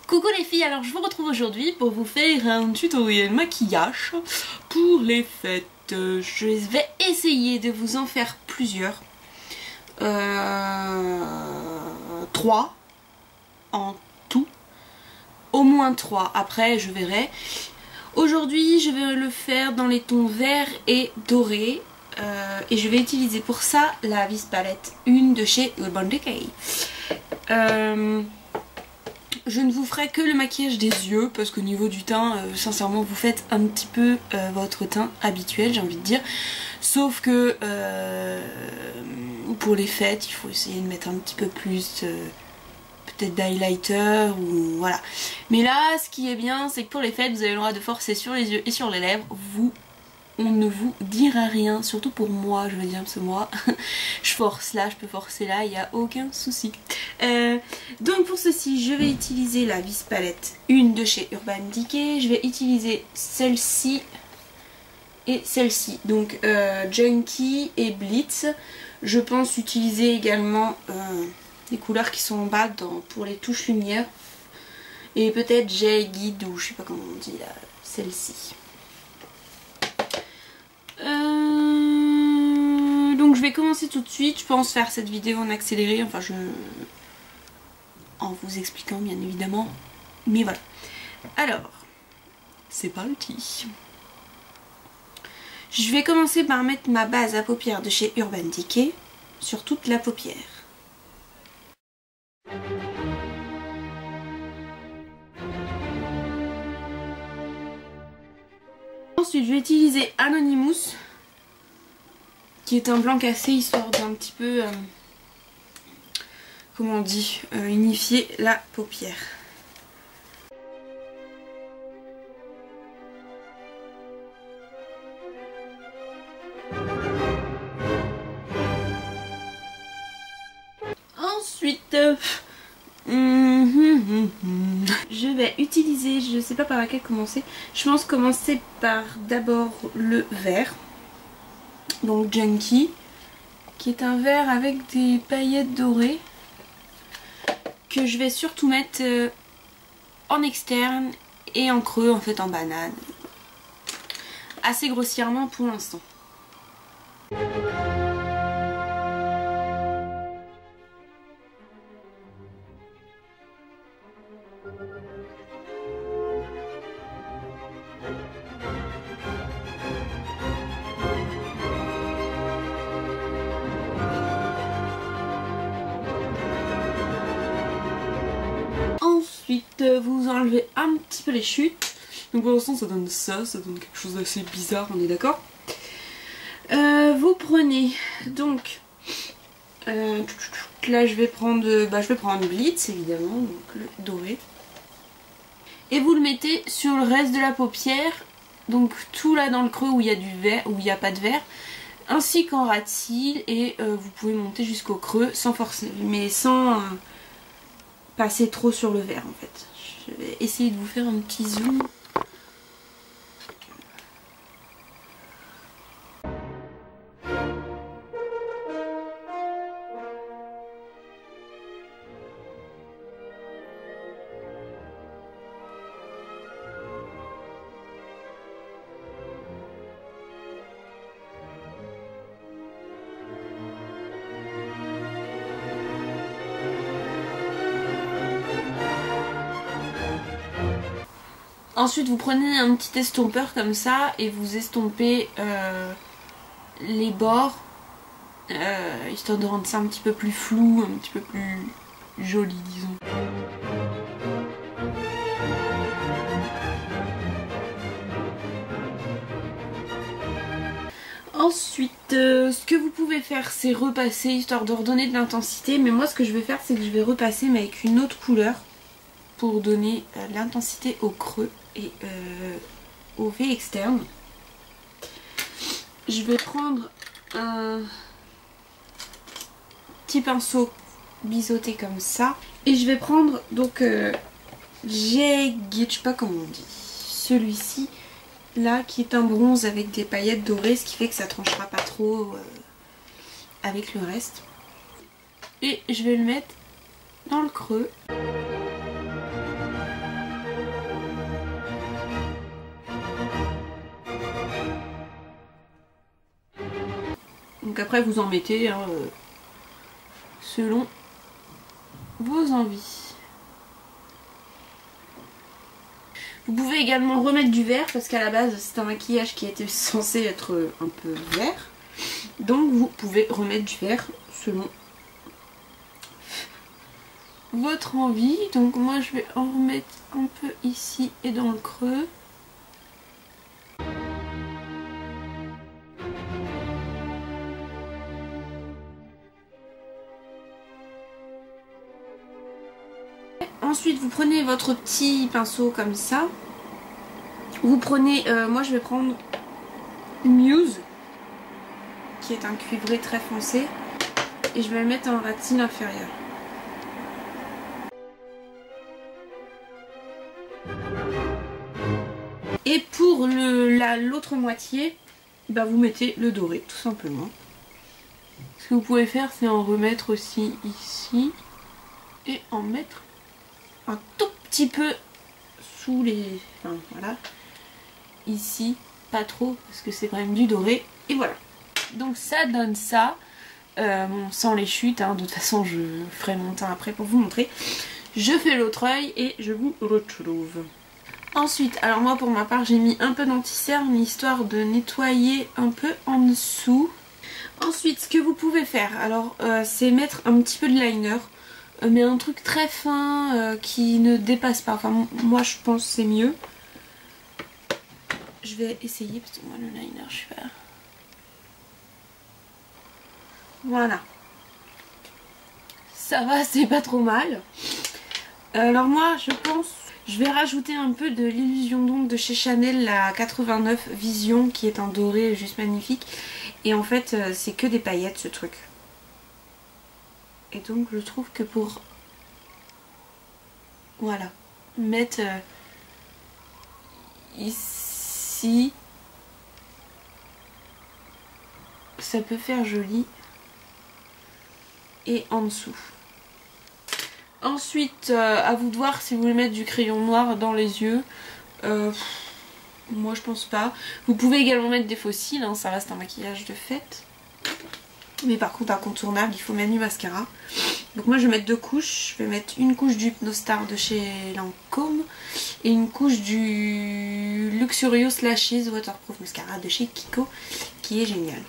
Coucou les filles, alors je vous retrouve aujourd'hui pour vous faire un tutoriel maquillage pour les fêtes. Je vais essayer de vous en faire plusieurs. 3 en tout. Au moins 3, après je verrai. Aujourd'hui je vais le faire dans les tons vert et doré. Et je vais utiliser pour ça la Vis Palette 1 de chez Urban Decay. Je ne vous ferai que le maquillage des yeux parce qu'au niveau du teint, sincèrement, vous faites un petit peu votre teint habituel, j'ai envie de dire. Sauf que pour les fêtes, il faut essayer de mettre un petit peu plus peut-être d'highlighter ou voilà. Mais là, ce qui est bien, c'est que pour les fêtes, vous avez le droit de forcer sur les yeux et sur les lèvres. On ne vous dira rien, surtout pour moi, je veux dire, parce que moi, je force là, je peux forcer là, il n'y a aucun souci. Donc pour ceci, je vais utiliser la Vis Palette 1 de chez Urban Decay. Je vais utiliser celle-ci et celle-ci, donc Junkie et Blitz. Je pense utiliser également les couleurs qui sont en bas pour les touches lumière. Et peut-être J-Guide ou je sais pas comment on dit là, celle-ci. Donc je vais commencer tout de suite, je pense faire cette vidéo en accéléré, enfin en vous expliquant bien évidemment, mais voilà. Alors, c'est parti. Je vais commencer par mettre ma base à paupières de chez Urban Decay sur toute la paupière. Ensuite je vais utiliser Anonymous, qui est un blanc cassé, histoire d'un petit peu, comment on dit, unifier la paupière. Ensuite, je vais utiliser, je sais pas par laquelle commencer, je pense commencer par d'abord le vert. Donc Junkie, qui est un vert avec des paillettes dorées, que je vais surtout mettre en externe et en creux, en fait en banane, assez grossièrement pour l'instant. Ensuite, vous enlevez un petit peu les chutes. Donc pour l'instant ça donne ça donne quelque chose d'assez bizarre, on est d'accord. Vous prenez donc là je vais prendre Blitz évidemment, donc le doré. Et vous le mettez sur le reste de la paupière, donc tout là dans le creux où il y a du vert, où il n'y a pas de vert, ainsi qu'en ras de cils, et vous pouvez monter jusqu'au creux sans forcer, mais sans passer trop sur le vert en fait. Je vais essayer de vous faire un petit zoom. Ensuite vous prenez un petit estompeur comme ça et vous estompez les bords, histoire de rendre ça un petit peu plus flou, un petit peu plus joli disons. Ensuite ce que vous pouvez faire c'est repasser histoire de redonner de l'intensité, mais moi ce que je vais faire c'est que je vais repasser mais avec une autre couleur pour donner l'intensité au creux et au V externe. Je vais prendre un petit pinceau biseauté comme ça et je vais prendre donc je sais pas comment on dit, celui-ci là qui est un bronze avec des paillettes dorées, ce qui fait que ça tranchera pas trop avec le reste, et je vais le mettre dans le creux. Donc après vous en mettez hein, selon vos envies. Vous pouvez également remettre du vert parce qu'à la base c'est un maquillage qui était censé être un peu vert. Donc vous pouvez remettre du vert selon votre envie. Donc moi je vais en remettre un peu ici et dans le creux. Ensuite vous prenez votre petit pinceau comme ça. Vous prenez, moi je vais prendre Muse, qui est un cuivré très foncé. Et je vais le mettre en ratine inférieure. Et pour l'autre moitié, bah vous mettez le doré tout simplement. Ce que vous pouvez faire c'est en remettre aussi ici. Et en mettre un tout petit peu sous les... Enfin voilà. Ici, pas trop parce que c'est quand même du doré. Et voilà. Donc ça donne ça. Bon, sans les chutes, hein. De toute façon je ferai mon teint après pour vous montrer. Je fais l'autre œil et je vous retrouve. Ensuite, alors moi pour ma part j'ai mis un peu d'anti-cerne histoire de nettoyer un peu en dessous. Ensuite ce que vous pouvez faire, alors c'est mettre un petit peu de liner. Mais un truc très fin qui ne dépasse pas. Enfin moi je pense que c'est mieux. Je vais essayer parce que moi le liner je suis pas... Voilà. Ça va, c'est pas trop mal. Alors moi je pense... Je vais rajouter un peu de l'illusion d'ombre de chez Chanel, la 89 Vision, qui est un doré juste magnifique. Et en fait c'est que des paillettes ce truc. Et donc je trouve que pour... Voilà. Mettre ici... Ça peut faire joli. Et en dessous. Ensuite, à vous de voir si vous voulez mettre du crayon noir dans les yeux. Moi je pense pas. Vous pouvez également mettre des faux cils, hein, ça reste un maquillage de fête. Mais par contre incontournable, il faut mettre du mascara. Donc moi je vais mettre deux couches. Je vais mettre une couche du Hypnostar de chez Lancôme et une couche du Luxurious Lashes Waterproof Mascara de chez Kiko, qui est génial.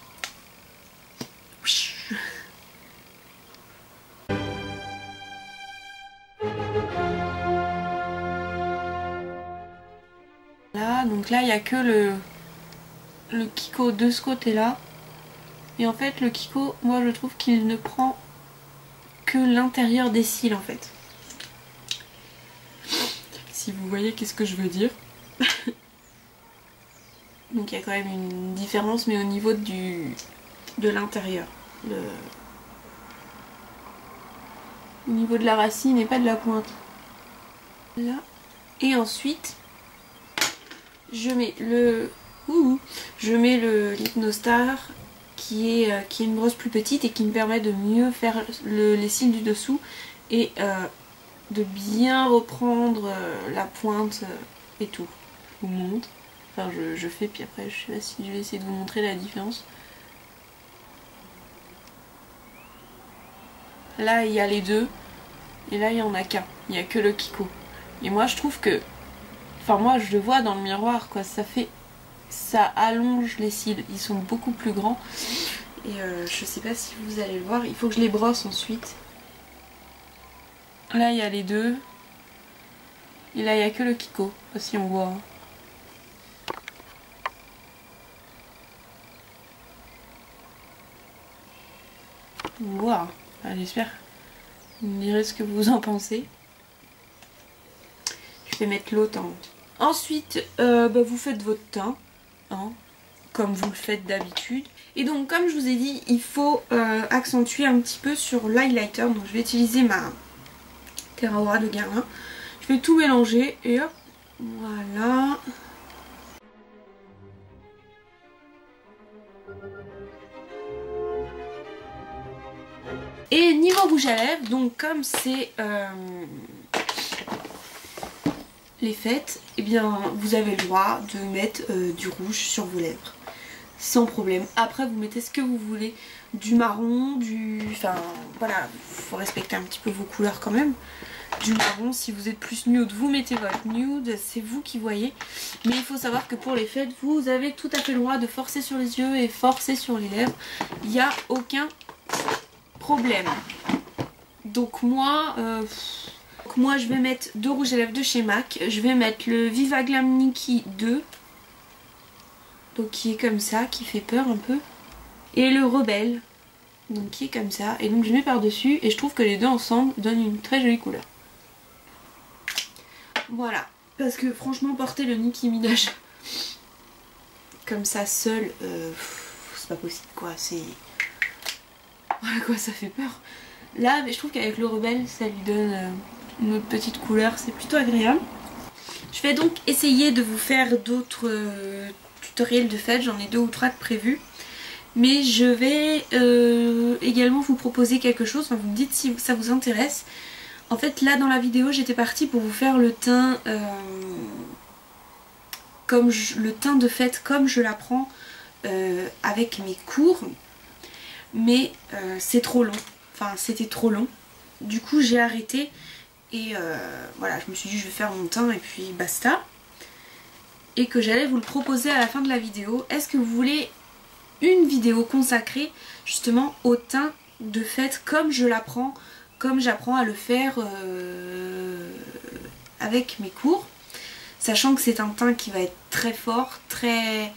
Là, donc là il n'y a que le Kiko de ce côté là. Et en fait le Kiko, moi je trouve qu'il ne prend que l'intérieur des cils en fait. Si vous voyez qu'est-ce que je veux dire. Donc il y a quand même une différence mais au niveau de l'intérieur. Au niveau de la racine et pas de la pointe. Là. Et ensuite je mets l'Hypnostar qui est une brosse plus petite et qui me permet de mieux faire les cils du dessous et de bien reprendre la pointe et tout. Je vous montre. Enfin je fais puis après je sais pas si je vais essayer de vous montrer la différence. Là il y a les deux et là il y en a qu'un. Il n'y a que le Kiko. Et moi je trouve que... Enfin moi je le vois dans le miroir quoi, ça allonge les cils, ils sont beaucoup plus grands. Et je sais pas si vous allez le voir, il faut que je les brosse ensuite. Là il y a les deux. Et là il n'y a que le Kiko, si on voit. Wow. J'espère. Vous me direz ce que vous en pensez. Je vais mettre l'autre en... Ensuite, vous faites votre teint, hein, comme vous le faites d'habitude. Et donc, comme je vous ai dit, il faut accentuer un petit peu sur l'highlighter. Donc, je vais utiliser ma Terra Aura de Guerlain. Je vais tout mélanger et hop, voilà. Et niveau rouge à lèvres, donc comme c'est... les fêtes, et bien vous avez le droit de mettre du rouge sur vos lèvres. sans problème. Après vous mettez ce que vous voulez, du marron, enfin voilà, faut respecter un petit peu vos couleurs quand même. Du marron, si vous êtes plus nude, vous mettez votre nude, c'est vous qui voyez. Mais il faut savoir que pour les fêtes, vous avez tout à fait le droit de forcer sur les yeux et forcer sur les lèvres. Il n'y a aucun problème. Donc moi je vais mettre deux rouges à lèvres de chez MAC. Je vais mettre le Viva Glam Nikki 2. Donc qui est comme ça, qui fait peur un peu. Et le Rebelle, donc qui est comme ça. Et donc je mets par dessus et je trouve que les deux ensemble donnent une très jolie couleur. Voilà, parce que franchement porter le Nicki Minaj comme ça seul, c'est pas possible quoi, c'est... Voilà quoi, ça fait peur. Là, mais je trouve qu'avec le Rebelle, ça lui donne une autre petite couleur, c'est plutôt agréable. Je vais donc essayer de vous faire d'autres tutoriels de fête, j'en ai 2 ou 3 de prévus. Mais je vais également vous proposer quelque chose, enfin vous me dites si ça vous intéresse. En fait là dans la vidéo j'étais partie pour vous faire le teint le teint de fête comme je l'apprends avec mes cours. Mais c'est trop long, enfin c'était trop long. Du coup j'ai arrêté et voilà, je me suis dit je vais faire mon teint et puis basta. Et que j'allais vous le proposer à la fin de la vidéo. Est-ce que vous voulez une vidéo consacrée justement au teint de fête comme je l'apprends, comme j'apprends à le faire avec mes cours, sachant que c'est un teint qui va être très fort, très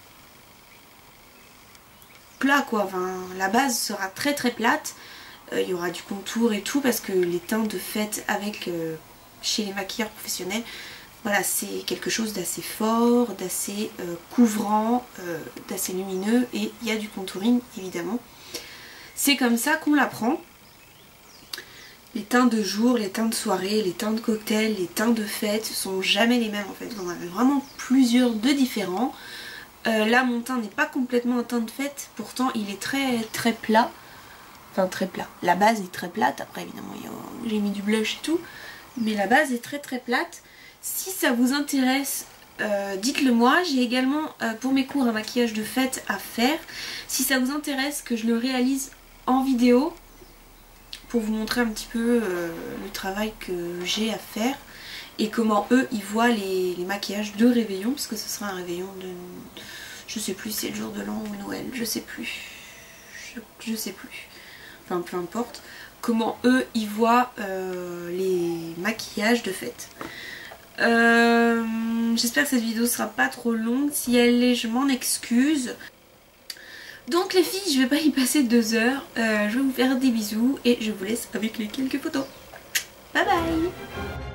plat quoi, enfin la base sera très très plate, il y aura du contour et tout parce que les teints de fête avec chez les maquilleurs professionnels, voilà, c'est quelque chose d'assez fort, d'assez couvrant, d'assez lumineux et il y a du contouring évidemment. C'est comme ça qu'on l'apprend. Les teints de jour, les teints de soirée, les teints de cocktail, les teints de fête sont jamais les mêmes en fait. Vous en avez vraiment plusieurs de différents. Là mon teint n'est pas complètement un teint de fête, pourtant il est très très plat. Enfin très plat. La base est très plate, après évidemment j'ai mis du blush et tout. Mais la base est très très plate. Si ça vous intéresse, dites-le moi. J'ai également pour mes cours un maquillage de fête à faire. Si ça vous intéresse que je le réalise en vidéo, pour vous montrer un petit peu le travail que j'ai à faire et comment eux ils voient les maquillages de réveillon, parce que ce sera un réveillon de... je sais plus si c'est le jour de l'an ou Noël, je sais plus. Je sais plus. Enfin peu importe. Comment eux ils voient les maquillages de fête. J'espère que cette vidéo sera pas trop longue. Si elle l'est, je m'en excuse. Donc les filles, je vais pas y passer 2 heures. Je vais vous faire des bisous et je vous laisse avec les quelques photos. Bye bye.